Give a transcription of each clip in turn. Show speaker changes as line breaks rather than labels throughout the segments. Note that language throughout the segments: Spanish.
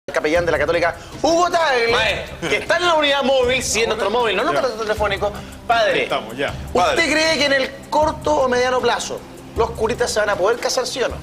capellán de la Católica, Hugo Tagle, que está en la unidad móvil, sí, en nuestro móvil, no en nuestro telefónico. Padre,
estamos, ya.
¿Usted cree que en el corto o mediano plazo los curitas se van a poder casar, sí o no?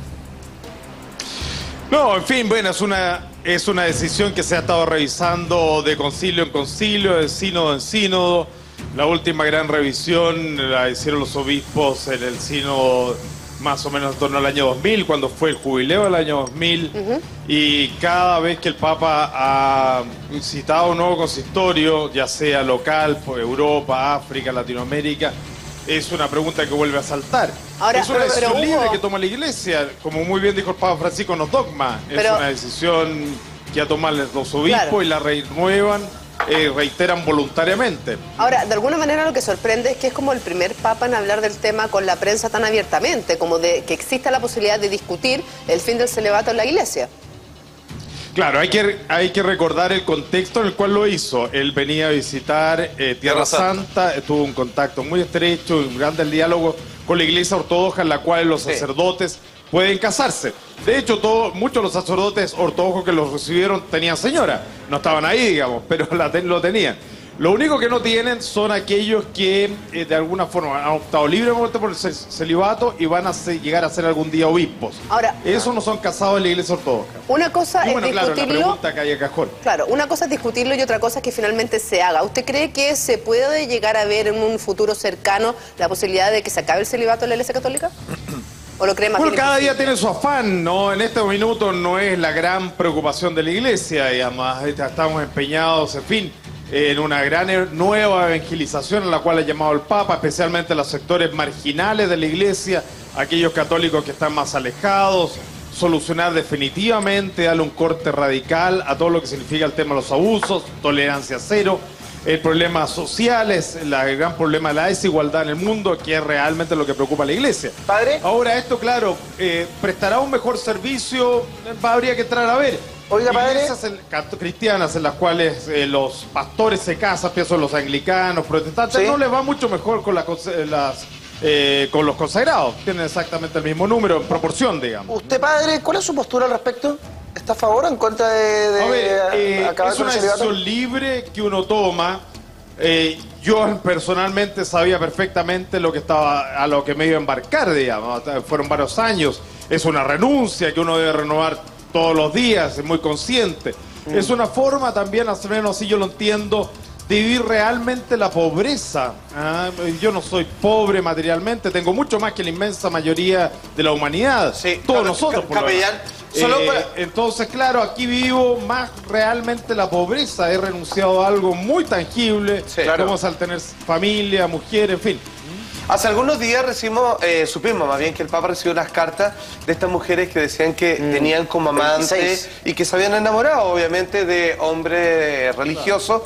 No, en fin, bueno, es una decisión que se ha estado revisando de concilio en concilio, de sínodo en sínodo. La última gran revisión la hicieron los obispos en el sínodo más o menos en torno al año 2000, cuando fue el jubileo del año 2000, y cada vez que el Papa ha citado un nuevo consistorio, ya sea local, por Europa, África, Latinoamérica, es una pregunta que vuelve a saltar.
Ahora,
es una decisión libre
Hugo,
que toma la Iglesia, como muy bien dijo el Papa Francisco, no dogma, es una decisión que ha tomado los obispos y la renuevan. Reiteran voluntariamente.
Ahora, de alguna manera lo que sorprende es que es como el primer papa en hablar del tema con la prensa tan abiertamente, como de que exista la posibilidad de discutir el fin del celibato en la Iglesia.
Claro, hay que recordar el contexto en el cual lo hizo. Él venía a visitar Tierra Santa, tuvo un contacto muy estrecho, un gran diálogo con la Iglesia Ortodoxa, en la cual los sacerdotes pueden casarse. De hecho, muchos de los sacerdotes ortodoxos que los recibieron tenían señora. No estaban ahí, digamos, pero lo tenían. Lo único que no tienen son aquellos que de alguna forma han optado libremente por el celibato y van a llegar a ser algún día obispos.
Ahora,
esos no son casados en la Iglesia Ortodoxa.
Una cosa es
claro,
discutirlo.
la pregunta que hay a cajón.
Claro, una cosa es discutirlo y otra cosa es que finalmente se haga. ¿Usted cree que se puede llegar a ver en un futuro cercano la posibilidad de que se acabe el celibato en la Iglesia Católica? ¿O lo cree más bien?
Cada día tiene su afán, ¿no? En este minuto no es la gran preocupación de la Iglesia, y además estamos empeñados, en fin, en una gran nueva evangelización a la cual ha llamado el Papa, especialmente los sectores marginales de la Iglesia, aquellos católicos que están más alejados, solucionar definitivamente, darle un corte radical a todo lo que significa el tema de los abusos, tolerancia cero. El problema social es el gran problema de la desigualdad en el mundo, que es realmente lo que preocupa a la Iglesia.
Padre.
Ahora, esto, claro, prestará un mejor servicio, habría que entrar a ver.
Oiga, padre.
Iglesias cristianas en las cuales los pastores se casan, pienso en los anglicanos, protestantes, no les va mucho mejor con con los consagrados. Tienen exactamente el mismo número, en proporción, digamos.
Usted, padre, ¿cuál es su postura al respecto? ¿Está a favor o en contra de acabar
es
con
una
el celibato?
decisión libre que uno toma. Yo personalmente sabía perfectamente a lo que me iba a embarcar, digamos. Fueron varios años. Es una renuncia que uno debe renovar todos los días, es muy consciente. Es una forma también, al menos así yo lo entiendo, de vivir realmente la pobreza. Yo no soy pobre materialmente, tengo mucho más que la inmensa mayoría de la humanidad. Sí, todos nosotros, por
capellán.
Entonces, claro, aquí vivo más realmente la pobreza. He renunciado a algo muy tangible, como al tener familia, mujer, en fin.
Hace algunos días supimos más bien que el Papa recibió unas cartas de estas mujeres que decían que tenían como amantes 26. Y que se habían enamorado, obviamente, de hombres religiosos.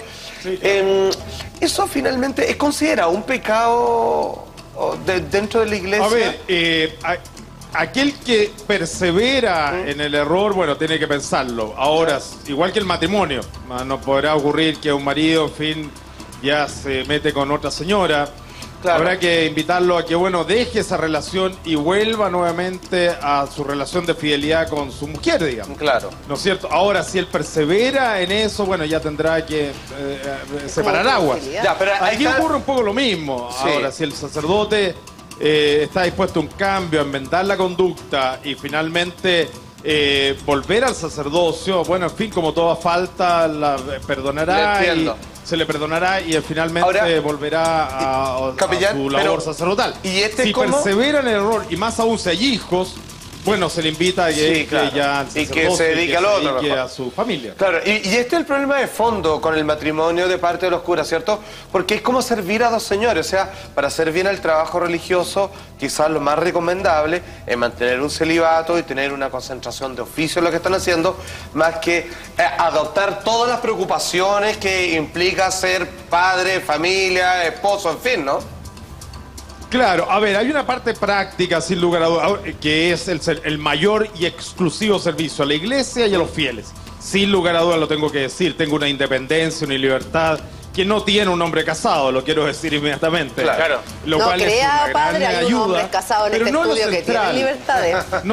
¿Eso finalmente es considerado un pecado dentro de la Iglesia?
A ver, aquel que persevera en el error, bueno, tiene que pensarlo. Ahora, igual que el matrimonio, no podrá ocurrir que un marido, en fin, ya se mete con otra señora. Claro. Habrá que invitarlo a que, bueno, deje esa relación y vuelva nuevamente a su relación de fidelidad con su mujer, digamos.
Claro.
¿No es cierto? Ahora, si él persevera en eso, bueno, ya tendrá que separar aguas.
Ya, pero
aquí ocurre un poco lo mismo. Sí. Ahora, si el sacerdote está dispuesto a un cambio, a enmendar la conducta y finalmente volver al sacerdocio, bueno, en fin, como toda falta, perdonará se le perdonará y finalmente ahora, volverá a su labor sacerdotal.
¿Y
si persevera en el error, y más aún si hay hijos, bueno, se le invita a que, ya
y que se dedique al otro,
a su familia.
Claro, y este es el problema de fondo con el matrimonio de parte de los curas, ¿cierto? Porque es como servir a dos señores. O sea, para hacer bien el trabajo religioso, quizás lo más recomendable es mantener un celibato y tener una concentración de oficio en lo que están haciendo, más que adoptar todas las preocupaciones que implica ser padre, familia, esposo, en fin, ¿no?
Claro, a ver, hay una parte práctica, sin lugar a dudas, que es el mayor y exclusivo servicio a la Iglesia y a los fieles. Sin lugar a dudas lo tengo que decir, tengo una independencia, una libertad que no tiene un hombre casado, lo quiero decir inmediatamente.
Claro.
Lo
No
cual es
crea,
una
padre,
gran
hay un
ayuda,
hombre casado en
pero
este
no lo
estudio que tiene
central.
libertades.
No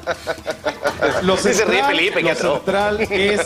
lo
Sí, se ríe
central,
Felipe,
lo
qué atroz.
central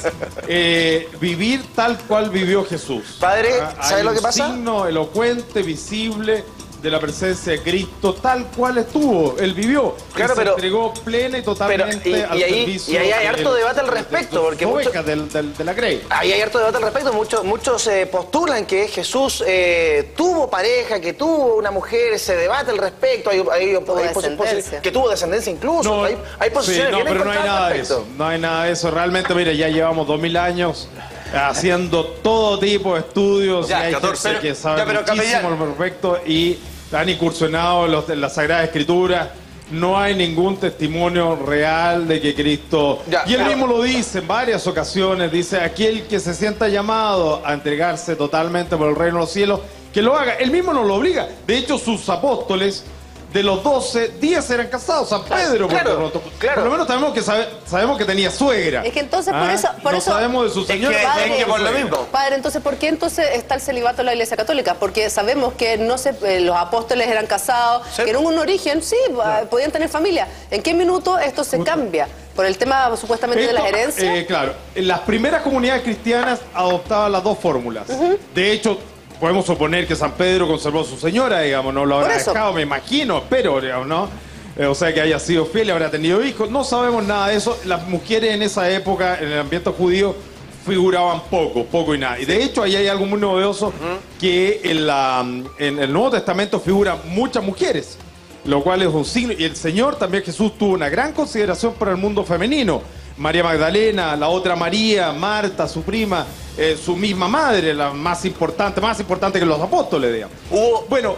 es vivir tal cual vivió Jesús.
Padre, ¿sabe
Hay
lo que
un
pasa?
signo elocuente, visible de la presencia de Cristo, tal cual estuvo. Él vivió.
Claro,
y se
pero-
entregó plena y totalmente al servicio.
y ahí hay harto
de-
debate al
de-
respecto,
de-
porque
de
mucho-
ovejas de la grey.
Ahí hay harto debate al respecto. Muchos postulan que Jesús tuvo pareja, que tuvo una mujer, se debate al respecto.
descendencia.
Que tuvo descendencia incluso. Hay posiciones
sí, no,
bien
pero no hay
encontradas
nada
al
de
respecto.
eso. No hay nada de eso. Realmente, mire, ya llevamos 2000 años haciendo todo tipo de estudios.
Ya,
y hay
14,
gente que sabe
ya, pero
muchísimo
capellán.
al respecto y han incursionado en la Sagrada Escritura. No hay ningún testimonio real de que Cristo...
Ya,
y él
pero-
mismo lo dice en varias ocasiones. Dice, aquel que se sienta llamado a entregarse totalmente por el reino de los cielos, que lo haga. Él mismo no lo obliga. De hecho, sus apóstoles... De los 12, 10 eran casados. San Pedro,
claro.
por lo menos sabemos que tenía suegra.
Es que entonces por
Ah,
eso... Por
no
eso
sabemos de su señora.
Padre,
es que por lo mismo.
Padre, entonces, ¿por qué entonces está el celibato en la Iglesia Católica? Porque sabemos que los apóstoles eran casados,
Sí.
que en un origen, sí, podían tener familia. ¿En qué minuto esto se cambia? ¿Por el tema supuestamente de las
Esto,
herencias?
claro, las primeras comunidades cristianas adoptaban las dos fórmulas. De hecho, podemos suponer que San Pedro conservó a su señora, digamos, no lo
Por
habrá
eso.
dejado, me imagino, espero, digamos, ¿no? O sea, que haya sido fiel y habrá tenido hijos. No sabemos nada de eso. Las mujeres en esa época, en el ambiente judío, figuraban poco y nada. Y de hecho, ahí hay algo muy novedoso, que en el Nuevo Testamento figuran muchas mujeres, lo cual es un signo. Y el Señor también, Jesús, tuvo una gran consideración para el mundo femenino. María Magdalena, la otra María, Marta, su prima, su misma madre, la más importante que los apóstoles, digamos. Bueno,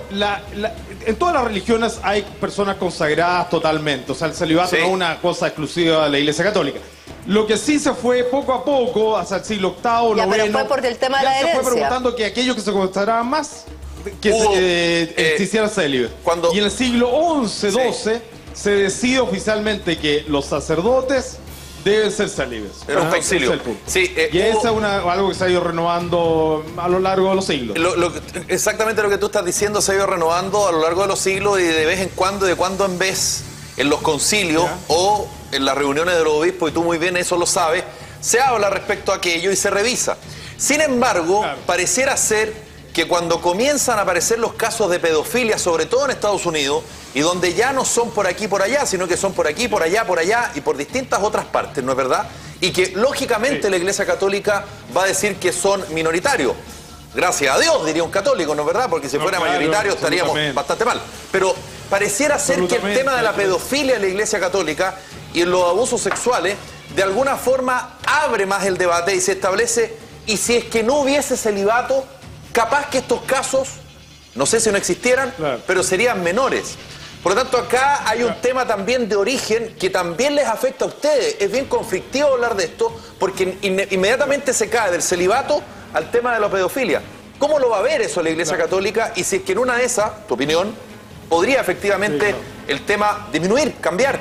en todas las religiones hay personas consagradas totalmente. O sea, el celibato
Sí.
no es una cosa exclusiva de la Iglesia Católica. Lo que sí se fue poco a poco, hasta el siglo VIII,
Ya, pero
IX,
fue por el tema de
ya
la
se fue
herencia.
preguntando que aquellos que se consagraban más, que
Hugo,
se hicieran célibes.
cuando-
Y en el siglo XI, XII, se decide oficialmente que los sacerdotes deben ser célibes.
Era un
Ah,
concilio.
ese es el punto.
Sí,
y
Hugo-
esa es algo que se ha ido renovando a lo largo de los siglos.
Exactamente lo que tú estás diciendo se ha ido renovando a lo largo de los siglos y de vez en cuando, de cuando en vez, en los concilios
Ya.
o en las reuniones de los obispos, y tú muy bien eso lo sabes, se habla respecto a aquello y se revisa. Sin embargo,
Claro.
pareciera ser que cuando comienzan a aparecer los casos de pedofilia, sobre todo en Estados Unidos, y donde ya no son por aquí, por allá, sino que son por aquí, por allá y por distintas otras partes, ¿no es verdad? Y que lógicamente
Sí.
la Iglesia Católica va a decir que son minoritarios. Gracias a Dios, diría un católico, ¿no es verdad? Porque si
No,
fuera
claro,
mayoritario estaríamos
absolutamente.
bastante mal. Pero pareciera ser que el
Absolutamente.
tema de la pedofilia en la Iglesia Católica y en los abusos sexuales, de alguna forma abre más el debate y se establece, y si es que no hubiese celibato, capaz que estos casos, no sé si no existieran,
Claro.
pero serían menores. Por lo tanto, acá hay un tema también de origen que también les afecta a ustedes. Es bien conflictivo hablar de esto porque inmediatamente se cae del celibato al tema de la pedofilia. ¿Cómo lo va a ver eso la Iglesia Católica? Y si es que en una de esas, tu opinión, podría efectivamente
Sí, claro.
el tema disminuir, cambiar.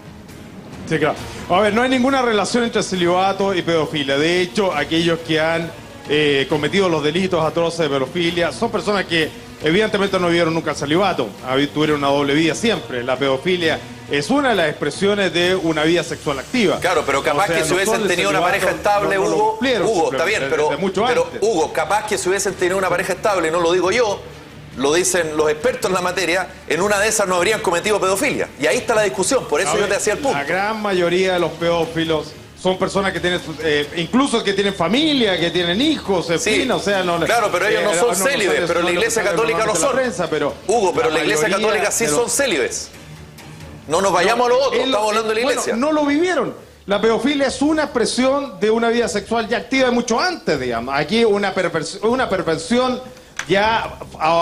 Sí, claro. A ver, no hay ninguna relación entre celibato y pedofilia. De hecho, aquellos que han cometido los delitos atroces de pedofilia son personas que evidentemente no vivieron nunca el celibato. Tuvieron una doble vida siempre. La pedofilia es una de las expresiones de una vida sexual activa.
Claro, pero capaz
O sea,
que si
no
hubiesen
son de
tenido una
celibato,
pareja estable,
no lo
Hugo,
cumplieron
Hugo, está
simplemente,
bien, pero
desde mucho antes.
Hugo, capaz que si hubiesen tenido una pareja estable, no lo digo yo, lo dicen los expertos en la materia, en una de esas no habrían cometido pedofilia. Y ahí está la discusión, por eso
A
yo
ver,
te hacía el punto.
La gran mayoría de los pedófilos son personas que tienen, incluso que tienen familia, que tienen hijos, en
Sí,
fin, o sea, no.
claro, pero ellos no son célibes,
sale-
pero la
no
Iglesia
sale
Católica no
normalmente en
son.
la prensa, pero
Hugo, pero la Iglesia
mayoría
Católica sí
de los-
son célibes. No nos vayamos a lo otro, estamos hablando de la Iglesia.
Bueno, no lo vivieron. La pedofilia es una expresión de una vida sexual ya activa de mucho antes, digamos. Aquí una perversión ya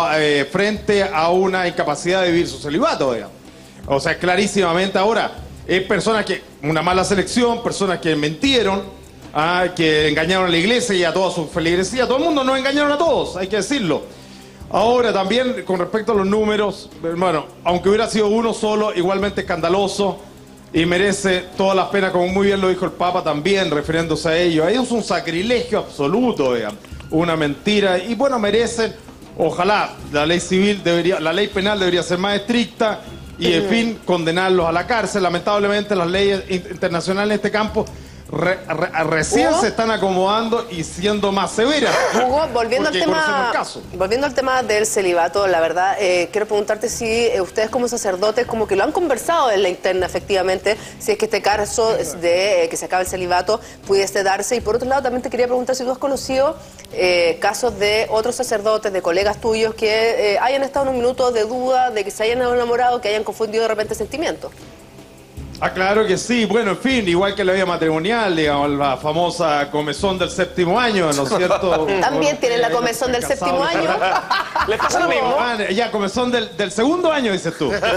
frente a una incapacidad de vivir su celibato, digamos. O sea, clarísimamente ahora, es personas que, una mala selección, personas que mentieron, que engañaron a la iglesia y a toda su feligresía. Todo el mundo nos engañaron a todos, hay que decirlo. Ahora también, con respecto a los números, bueno, aunque hubiera sido uno solo, igualmente escandaloso y merece todas las penas, como muy bien lo dijo el Papa también, refiriéndose a ello. Ahí es un sacrilegio absoluto, digamos. una mentira. Y bueno, merecen, ojalá, la ley penal debería ser más estricta y, en fin, condenarlos a la cárcel. Lamentablemente, las leyes internacionales en este campo recién se están acomodando y siendo más severas.
Hugo, volviendo al tema del celibato, la verdad, quiero preguntarte si ustedes como sacerdotes como que lo han conversado en la interna, efectivamente, si es que este caso de que se acabe el celibato pudiese darse. Y por otro lado, también te quería preguntar si tú has conocido casos de otros sacerdotes, de colegas tuyos que hayan estado en un minuto de duda, de que se hayan enamorado, que hayan confundido de repente sentimientos.
Ah, claro que sí. Bueno, en fin, igual que la vida matrimonial, digamos, la famosa comezón del séptimo año, ¿no es cierto?
También tienen la comezón del séptimo año.
¿Les pasa lo mismo?
Ya, comezón del segundo año, dices tú.
Usted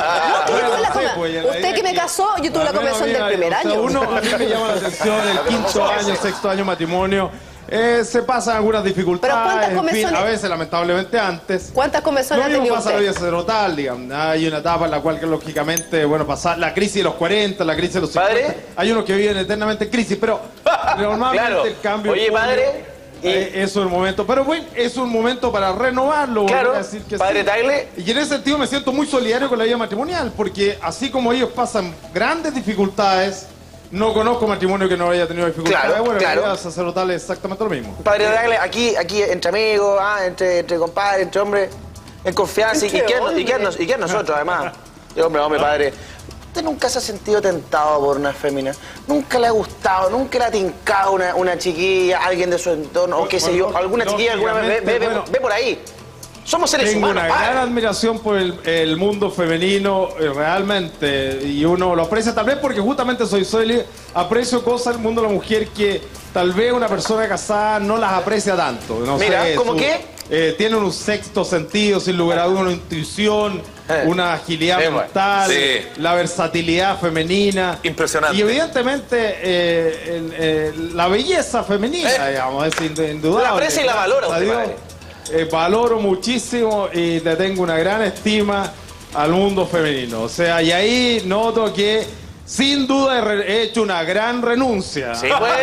que me casó, yo tuve la comezón del primer año.
A mí me llama la atención el quinto año, sexto año matrimonio. Se pasan algunas dificultades, en fin, a veces, lamentablemente, antes.
¿Cuántas comezones ha tenido usted?
Pasa la vida sacerdotal, digamos. Hay una etapa en la cual, que lógicamente, bueno, pasa la crisis de los 40, la crisis de los 50.
¿Padre?
Hay unos que viven eternamente en crisis, pero normalmente
claro.
El cambio...
Oye, padre...
es un momento, pero bueno, es un momento para renovarlo.
Claro,
a decir que
padre
sí.
Tagle.
Y en ese sentido me siento muy solidario con la vida matrimonial, porque así como ellos pasan grandes dificultades... No conozco matrimonio que no haya tenido dificultades.
Claro,
bueno,
claro.
la vida sacerdotal es exactamente lo mismo.
Padre Tagle, aquí entre amigos, entre compadres, entre hombres, en confianza. ¿Y qué nosotros, además? Hombre, padre. ¿Usted nunca se ha sentido tentado por una fémina? ¿Nunca le ha gustado, nunca le ha tincado una chiquilla, alguien de su entorno, o qué sé yo, alguna chiquilla alguna vez ve por ahí? Somos seres humanos.
Tengo una gran admiración por el mundo femenino, realmente, y uno lo aprecia tal vez porque justamente soy aprecio cosas del mundo de la mujer que tal vez una persona casada no las aprecia tanto. No
Mira,
sé,
¿cómo qué?
Tienen un sexto sentido, sin lugar a dudas, una intuición, una agilidad mental, la versatilidad femenina.
Impresionante.
Y evidentemente la belleza femenina, digamos, es indudable.
La aprecia y la valora usted, padre.
Valoro muchísimo y le tengo una gran estima al mundo femenino. O sea, y ahí noto que sin duda he hecho una gran renuncia.
Sí, pues.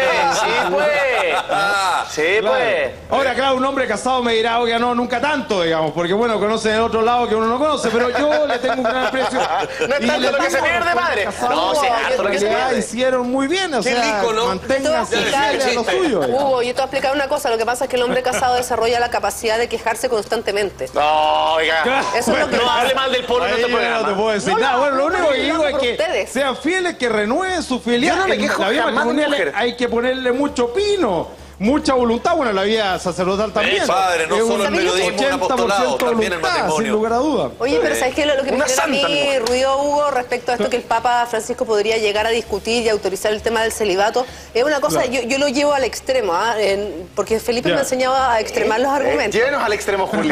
Sí,
Claro.
pues.
Ahora, claro, un hombre casado me dirá, oiga, no, nunca tanto, digamos, porque bueno, conoce el otro lado que uno no conoce, pero yo le tengo un gran aprecio.
No es tanto lo que se pierde, padre. No, sí, harto lo que se pierde.
Hicieron muy bien, o sea,
rico, ¿no?
manténganse fieles a lo suyo.
Hugo, yo te voy a explicar una cosa. Lo que pasa es que el hombre casado desarrolla la capacidad de quejarse constantemente.
No, oiga.
Eso es lo que
No hable mal del pueblo en
Ahí
este programa.
no te puedo decir
No,
nada.
no,
Bueno, lo
no,
único que
no,
digo es
por
que
ustedes.
sean fieles, que renueven su fidelidad.
Yo no me
En
quejo
la vida
jamás de mi
matrimonial
mujer.
hay que ponerle mucho pino, mucha voluntad. Bueno, la vida sacerdotal también.
Padre, no
Es
solo el
un
periodismo, un apostolado,
80%
también el
voluntad, sin
matrimonio.
lugar a dudas.
Oye, pero ¿sabes qué? Lo que me
Una
genera a mí
santa, mi mujer.
ruido, Hugo, respecto a esto que el Papa Francisco podría llegar a discutir y autorizar el tema del celibato, es una cosa,
Claro.
yo lo llevo al extremo, porque Felipe
Ya.
me enseñaba a extremar los argumentos.
Llévenos al extremo, Julio.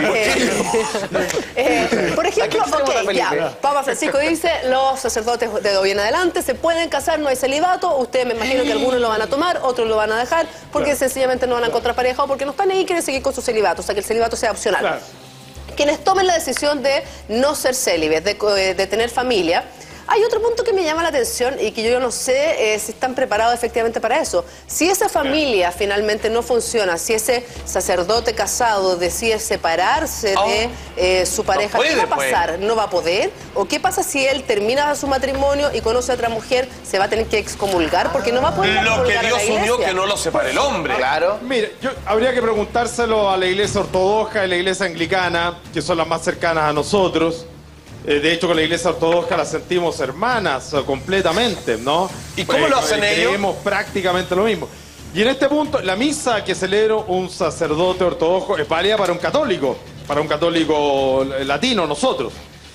Por ejemplo,
¿A qué extremo está
ok, ya,
Felipe?
Papa Francisco dice, los sacerdotes de hoy en adelante se pueden casar, no hay celibato, ustedes me imagino que algunos lo van a tomar, otros lo van a dejar, porque sencillamente no van a encontrar pareja o porque no están ahí y quieren seguir con su celibato, o sea que el celibato sea opcional.
Claro.
Quienes tomen la decisión de no ser célibes, de tener familia. Hay otro punto que me llama la atención y que yo no sé si están preparados efectivamente para eso. Si esa familia finalmente no funciona, si ese sacerdote casado decide separarse de su pareja,
puede,
¿qué va a
pues.
pasar? ¿No va a poder? ¿O qué pasa si él termina su matrimonio y conoce a otra mujer? ¿Se va a tener que excomulgar? Porque no va a poder
Lo que
excomulgar a la
Dios unió,
iglesia.
que no lo separe el hombre.
Claro.
Mire, habría que preguntárselo a la iglesia ortodoxa y la iglesia anglicana, que son las más cercanas a nosotros. De hecho, con la iglesia ortodoxa la sentimos hermanas completamente, ¿no?
¿Y cómo lo hacen ellos?
Creemos prácticamente lo mismo. Y en este punto, la misa que celebra un sacerdote ortodoxo es válida para un católico latino, nosotros.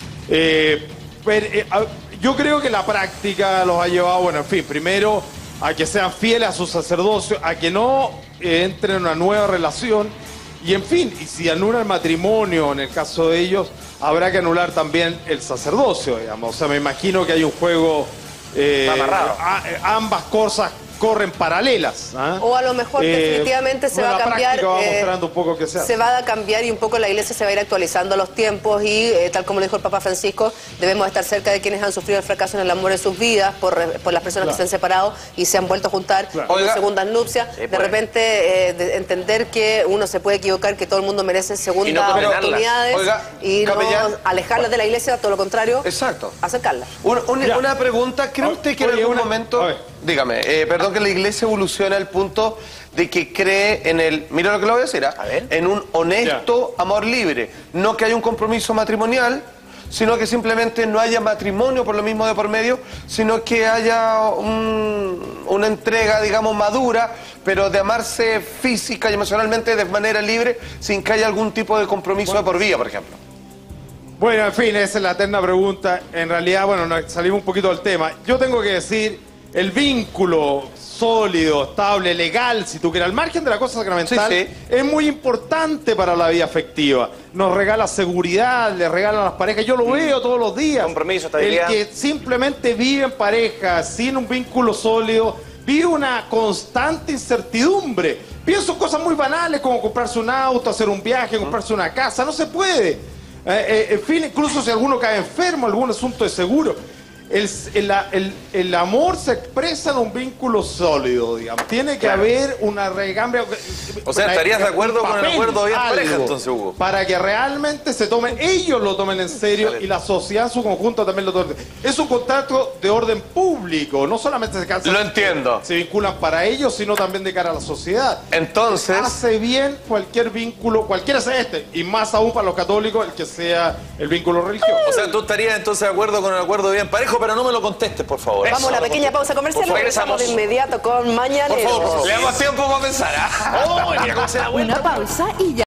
Yo creo que la práctica los ha llevado, bueno, en fin, primero a que sean fieles a su sacerdocio, a que no entren en una nueva relación. Y en fin, y si anula el matrimonio, en el caso de ellos, habrá que anular también el sacerdocio, digamos. O sea, me imagino que hay un juego...
Amarrado.
ambas cosas corren paralelas.
O a lo mejor definitivamente se va a cambiar.
Va mostrando un poco que
se va a cambiar y un poco la Iglesia se va a ir actualizando a los tiempos y tal como lo dijo el Papa Francisco, debemos estar cerca de quienes han sufrido el fracaso en el amor de sus vidas por las personas que se han separado y se han vuelto a juntar en segundas nupcias. De repente entender que uno se puede equivocar, que todo el mundo merece segundas oportunidades y no alejarlas de la Iglesia, todo lo contrario, acercarlas.
Una pregunta, ¿cree usted que en algún momento, dígame, perdón, que la Iglesia evoluciona al punto de que cree en el, mira lo que le voy a decir, en un honesto amor libre, no que haya un compromiso matrimonial, sino que simplemente no haya matrimonio por lo mismo de por medio, sino que haya una entrega, digamos, madura, pero de amarse física y emocionalmente de manera libre, sin que haya algún tipo de compromiso de por vida, por ejemplo?
Bueno, en fin, esa es la eterna pregunta. En realidad, bueno, salimos un poquito del tema. Yo tengo que decir, el vínculo sólido, estable, legal, si tú quieres, al margen de la cosa sacramental, es muy importante para la vida afectiva. Nos regala seguridad, le regalan a las parejas. Yo lo veo todos los días.
Compromiso, estabilidad.
El que simplemente vive en pareja, sin un vínculo sólido, vive una constante incertidumbre. Pienso en cosas muy banales como comprarse un auto, hacer un viaje, comprarse una casa. No se puede. En fin, incluso si alguno cae enfermo, algún asunto de seguro. El amor se expresa en un vínculo sólido, digamos. Tiene que haber una regambre.
O sea, ¿estarías de acuerdo con el acuerdo de pareja, entonces, Hugo?
Para que realmente se tomen, ellos lo tomen en serio y la sociedad en su conjunto también lo tome. Es un contrato de orden público, no solamente se cansan.
Lo entiendo.
Se vinculan para ellos, sino también de cara a la sociedad.
Entonces,
hace bien cualquier vínculo, cualquiera sea y más aún para los católicos, el que sea el vínculo religioso.
O sea, tú estarías entonces de acuerdo con el acuerdo de bien parejo, pero no me lo contestes, por favor.
Vamos a una pequeña pausa comercial y regresamos de inmediato con Mañaneros.
Le damos tiempo para pensar.
Una pausa y ya.